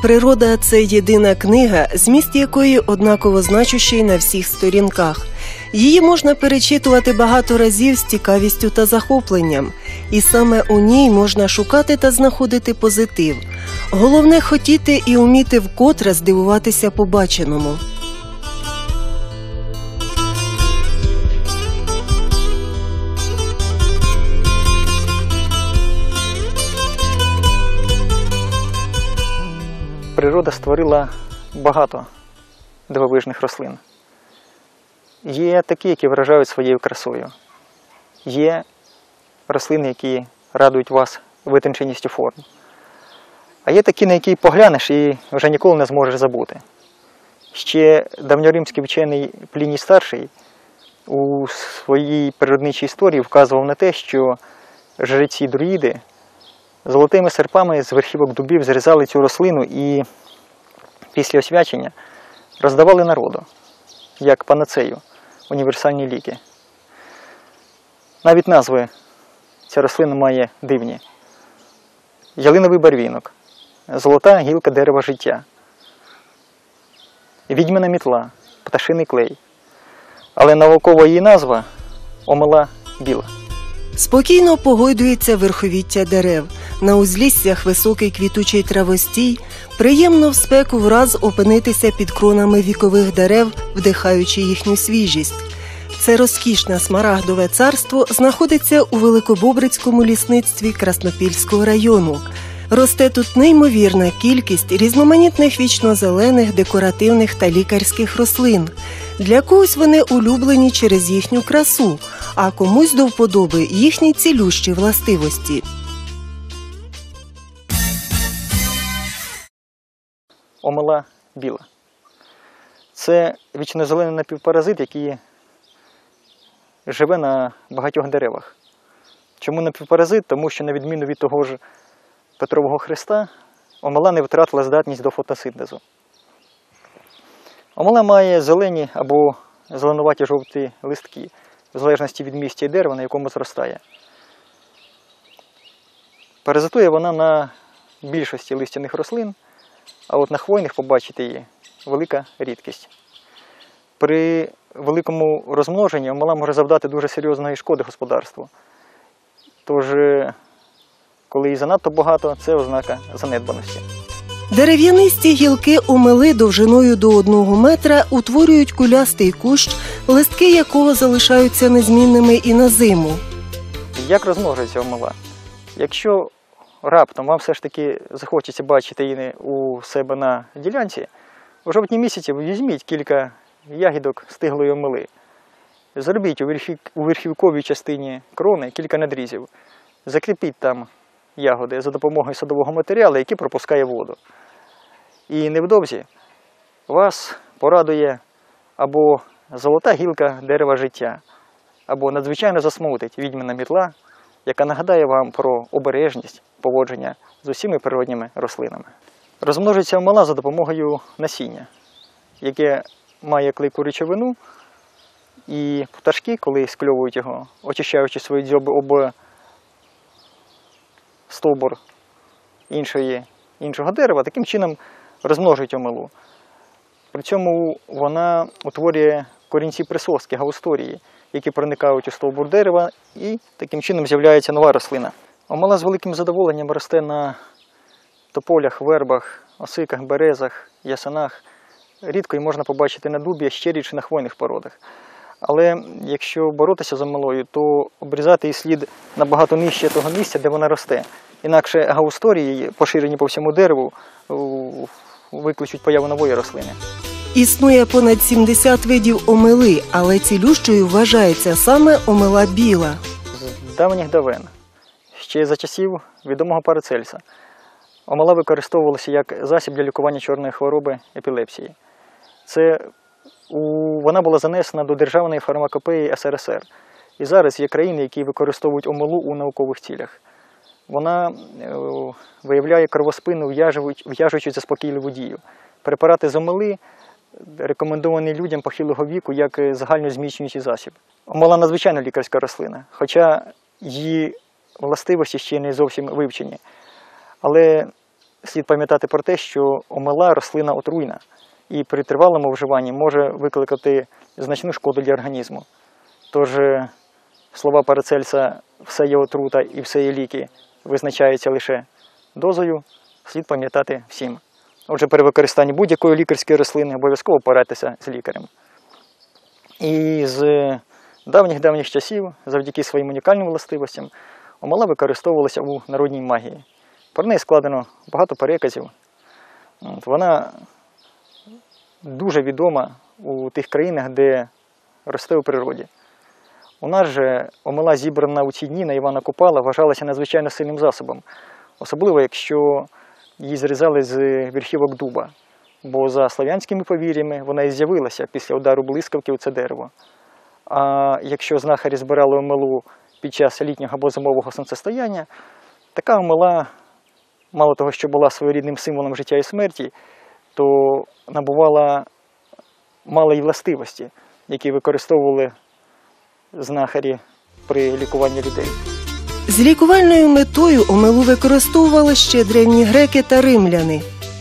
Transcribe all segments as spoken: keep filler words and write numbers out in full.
Природа – це єдина книга, зміст якої однаково значущий на всіх сторінках. Її можна перечитувати багато разів з цікавістю та захопленням. І саме у ній можна шукати та знаходити позитив. Головне – хотіти і уміти вкотре здивуватися побаченому. Природа створила багато дивовижних рослин. Є такі, які вражають своєю красою. Є рослини, які радують вас витонченістю форм. А є такі, на які поглянеш і вже ніколи не зможеш забути. Ще давньоримський вчений Пліній Старший у своїй природничій історії вказував на те, що жреці-друїди золотими серпами з верхівок дубів зрізали цю рослину і після освячення роздавали народу, як панацею, універсальні ліки. Навіть назви ця рослина має дивні. Ялиновий барвінок, золота гілка дерева життя, відьмина мітла, пташиний клей. Але наукова її назва – омела біла. Спокійно погойдується верховіття дерев. На узліссях високий квітучий травостій. Приємно в спеку враз опинитися під кронами вікових дерев, вдихаючи їхню свіжість. Це розкішне смарагдове царство знаходиться у Великобобрицькому лісництві Краснопільського району. Росте тут неймовірна кількість різноманітних вічнозелених, декоративних та лікарських рослин. Для когось вони улюблені через їхню красу, а комусь до вподоби їхні цілющі властивості. Омела біла. Це вічнозелений напівпаразит, який живе на багатьох деревах. Чому напівпаразит? Тому що, на відміну від того ж Петрового Хреста, омела не втратила здатність до фотосинтезу. Омела має зелені або зеленуваті жовті листки, в залежності від місця і дерева, на якому зростає. Паразитує вона на більшості листяних рослин, а от на хвойних побачити її велика рідкість. При великому розмноженні омела може завдати дуже серйозної шкоди господарству. Тож, коли її занадто багато, це ознака занедбаності. Дерев'янисті гілки омели довжиною до одного метра утворюють кулястий кущ, листки якого залишаються незмінними і на зиму. Як розмножується омела? Якщо раптом вам все ж таки захочеться бачити її у себе на ділянці, у жовтні місяці візьміть кілька ягідок стиглої омели. Зробіть у, верхів... у верхівковій частині крони кілька надрізів. Закріпіть там ягоди за допомогою садового матеріалу, який пропускає воду. І невдовзі вас порадує або золота гілка дерева життя, або надзвичайно засмутить відьмина мітла, яка нагадає вам про обережність поводження з усіма природніми рослинами. Розмножується омела за допомогою насіння, яке має клейку речовину, і пташки, коли скльовують його, очищаючи свої дзьоби об стовбур іншої, іншого дерева, таким чином розмножують омелу. При цьому вона утворює корінці присоски, гаусторії, які проникають у стовбур дерева, і таким чином з'являється нова рослина. Омела з великим задоволенням росте на тополях, вербах, осиках, березах, ясенах. Рідко її можна побачити на дубі, ще рідше на хвойних породах. Але якщо боротися з омелою, то обрізати її слід набагато нижче того місця, де вона росте. Інакше гаусторії, поширені по всьому дереву, викличуть появу нової рослини. Існує понад сімдесят видів омели, але цілющою вважається саме омела біла. З давніх давен, ще за часів відомого Парацельса, омела використовувалася як засіб для лікування чорної хвороби епілепсії. Це у, вона була занесена до державної фармакопеї ес ер ес ер. І зараз є країни, які використовують омелу у наукових цілях. Вона е, виявляє кровоспину, в'яжучи заспокійливу дію. Препарати з омели рекомендовані людям похилого віку як загальнозміцнюючий засіб. Омела надзвичайно лікарська рослина, хоча її властивості ще не зовсім вивчені. Але слід пам'ятати про те, що омела – рослина отруйна і при тривалому вживанні може викликати значну шкоду для організму. Тож слова Парацельса «все є отрута і все є ліки» визначаються лише дозою, слід пам'ятати всім. Отже, при використанні будь-якої лікарської рослини обов'язково порадьтеся з лікарем. І з давніх-давніх часів, завдяки своїм унікальним властивостям, омела використовувалася у народній магії. Про неї складено багато переказів. Вона дуже відома у тих країнах, де росте у природі. У нас же омела, зібрана у ці дні на Івана Купала, вважалася надзвичайно сильним засобом. Особливо, якщо її зрізали з верхівок дуба. Бо за слов'янськими повір'ями вона і з'явилася після удару блискавки у це дерево. А якщо знахарі збирали омелу під час літнього або зимового сонцестояння, така омела, мало того, що була своєрідним символом життя і смерті, то набувала малої властивості, які використовували знахарі при лікуванні людей. З лікувальною метою омелу використовували ще древні греки та римляни.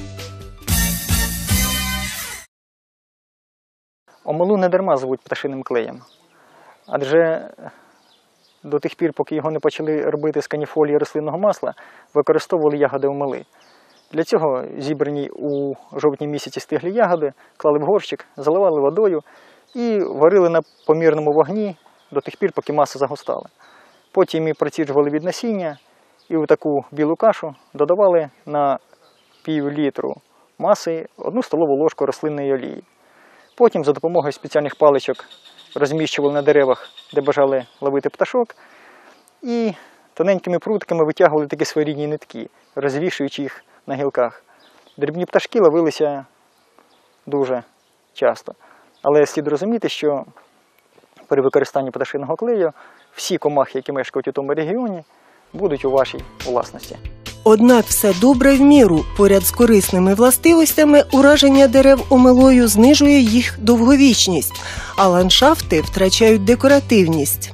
Омелу не дарма звуть пташиним клеєм, адже до тих пір, поки його не почали робити з каніфолії рослинного масла, використовували ягоди омели. Для цього зібрані у жовтні місяці стиглі ягоди клали в горщик, заливали водою і варили на помірному вогні до тих пір, поки маса загустала. Потім її проціджували від насіння і у таку білу кашу додавали на пів літру маси одну столову ложку рослинної олії. Потім за допомогою спеціальних паличок розміщували на деревах, де бажали ловити пташок, і тоненькими прутками витягували такі своєрідні нитки, розвішуючи їх на гілках. Дрібні пташки ловилися дуже часто. Але слід розуміти, що при використанні пташиного клею всі комахи, які мешкають у тому регіоні, будуть у вашій власності. Однак все добре в міру. Поряд з корисними властивостями ураження дерев омелою знижує їх довговічність, а ландшафти втрачають декоративність.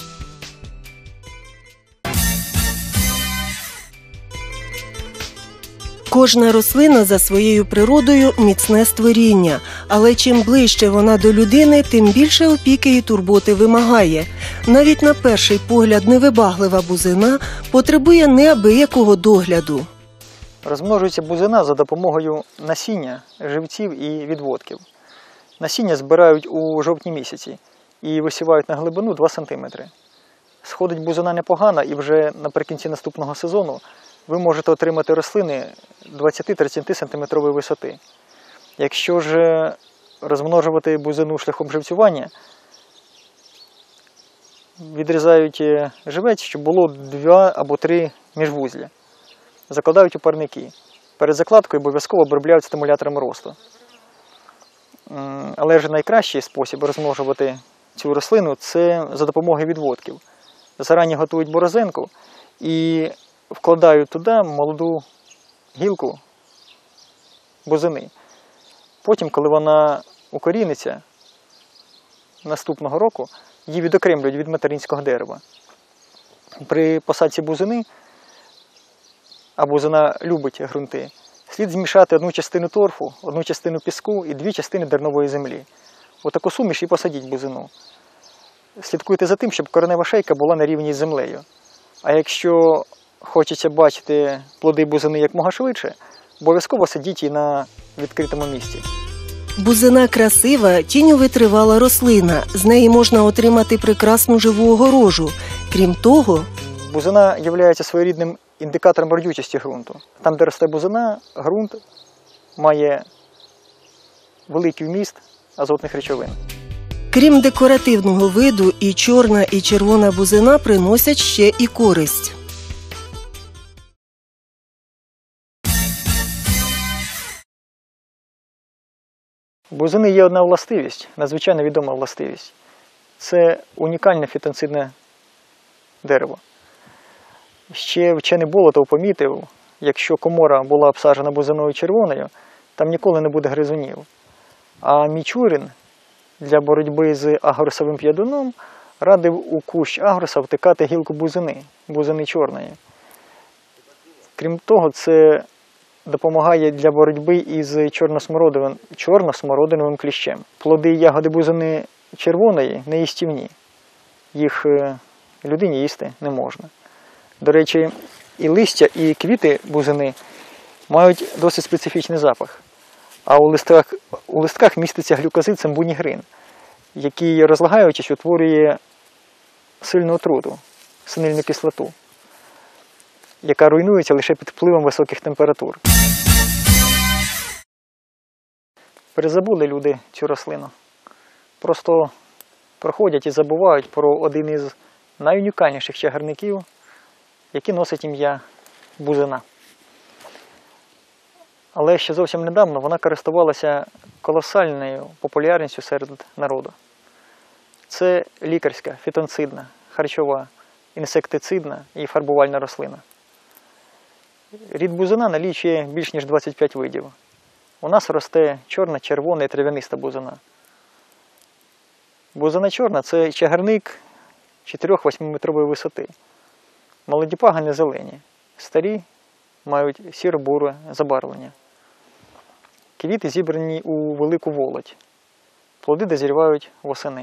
Кожна рослина за своєю природою міцне створіння, але чим ближче вона до людини, тим більше опіки і турботи вимагає. Навіть на перший погляд невибаглива бузина потребує неабиякого догляду. Розмножується бузина за допомогою насіння, живців і відводків. Насіння збирають у жовтні місяці і висівають на глибину два сантиметри. Сходить бузина непогана, і вже наприкінці наступного сезону ви можете отримати рослини двадцять-тридцять сантиметрової висоти. Якщо ж розмножувати бузину шляхом живцювання, відрізають живець, щоб було два або три міжвузля. Закладають у парники. Перед закладкою обов'язково обробляють стимулятором росту. Але ж найкращий спосіб розмножувати цю рослину – це за допомогою відводків. Зарані готують борозенку і вкладають туди молоду гілку бузини. Потім, коли вона укоріниться, наступного року її відокремлюють від материнського дерева. При посадці бузини, а бузина любить ґрунти, слід змішати одну частину торфу, одну частину піску і дві частини дернової землі. Отаку суміш і посадіть бузину. Слідкуйте за тим, щоб коренева шейка була на рівні з землею. А якщо хочеться бачити плоди бузини якмога швидше, обов'язково садіть її на відкритому місці. Бузина красива, тіньовитривала рослина. З неї можна отримати прекрасну живу огорожу. Крім того, бузина є своєрідним індикатором родючості ґрунту. Там, де росте бузина, ґрунт має великий вміст азотних речовин. Крім декоративного виду, і чорна, і червона бузина приносять ще і користь. У бузини є одна властивість, надзвичайно відома властивість. Це унікальне фітонцидне дерево. Ще вчений Болотов помітив, якщо комора була обсаджена бузиною червоною, там ніколи не буде гризунів. А Мічурін для боротьби з агросовим п'ядуном радив у кущ агроса втикати гілку бузини, бузини чорної. Крім того, це допомагає для боротьби із чорносмородиновим, чорносмородиновим кліщем. Плоди ягоди бузини червоної неїстівні. Їх людині їсти не можна. До речі, і листя, і квіти бузини мають досить специфічний запах. А у листках, у листках міститься глюкозид самбунігрин, який, розлагаючись, утворює сильну отруту, синильну кислоту, яка руйнується лише під впливом високих температур. Перезабули люди цю рослину. Просто проходять і забувають про один із найунікальніших чагарників, який носить ім'я бузина. Але ще зовсім недавно вона користувалася колосальною популярністю серед народу. Це лікарська, фітонцидна, харчова, інсектицидна і фарбувальна рослина. Рід бузина налічує більш ніж двадцять п'ять видів. У нас росте чорна, червона і трав'яниста бузина. Бузина чорна – це чагарник чотири-восьмиметрової висоти. Молоді пагони зелені, старі мають сіро-буре забарвлення. Квіти зібрані у велику волоть. Плоди дозрівають восени.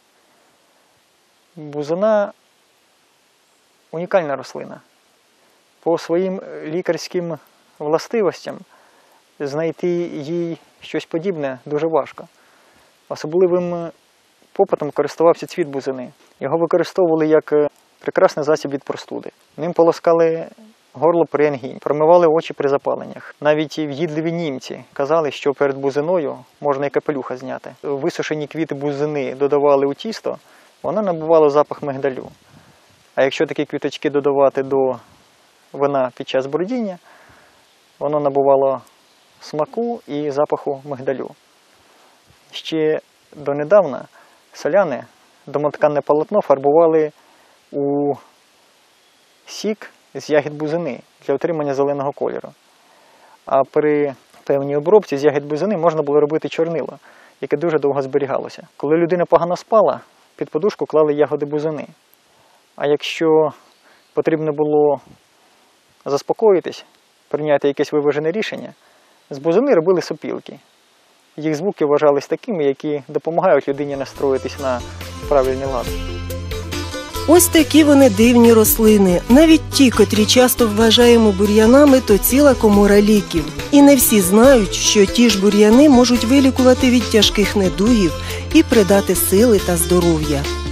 Бузина – унікальна рослина. По своїм лікарським властивостям знайти їй щось подібне дуже важко. Особливим попитом користувався цвіт бузини. Його використовували як прекрасний засіб від простуди. Ним полоскали горло при ангіні, промивали очі при запаленнях. Навіть в'їдливі німці казали, що перед бузиною можна і капелюха зняти. Висушені квіти бузини додавали у тісто, воно набувало запах мигдалю. А якщо такі квіточки додавати до вина під час бродіння, воно набувало смаку і запаху мигдалю. Ще донедавна селяни домотканне полотно фарбували у сік з ягід бузини для отримання зеленого кольору. А при певній обробці з ягід бузини можна було робити чорнило, яке дуже довго зберігалося. Коли людина погано спала, під подушку клали ягоди бузини. А якщо потрібно було заспокоїтись, прийняти якесь виважене рішення, з бузини робили сопілки. Їх звуки вважались такими, які допомагають людині настроїтись на правильний лад. Ось такі вони дивні рослини. Навіть ті, котрі часто вважаємо бур'янами, то ціла комора ліків. І не всі знають, що ті ж бур'яни можуть вилікувати від тяжких недугів і придати сили та здоров'я.